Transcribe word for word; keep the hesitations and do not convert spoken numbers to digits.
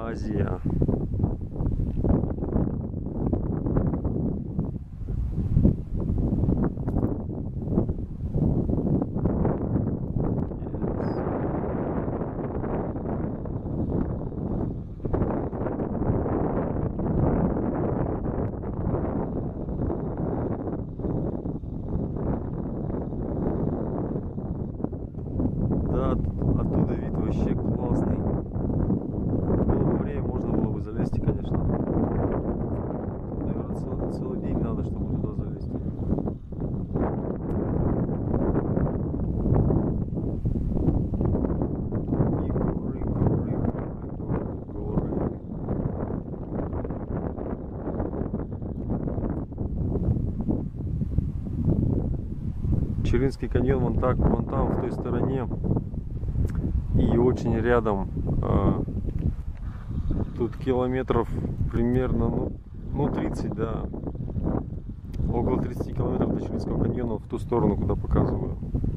Азия. Да, оттуда вид вообще классный. Было бы время, можно было бы залезть, конечно. Тут, наверное, целый, целый день надо, чтобы туда залезть. И горы, горы, горы, горы. Чилинский каньон вон так, вон там, в той стороне. И очень рядом. А, тут километров примерно, ну, ну тридцать, да. Около тридцати километров до Чилинского каньона в ту сторону, куда показываю.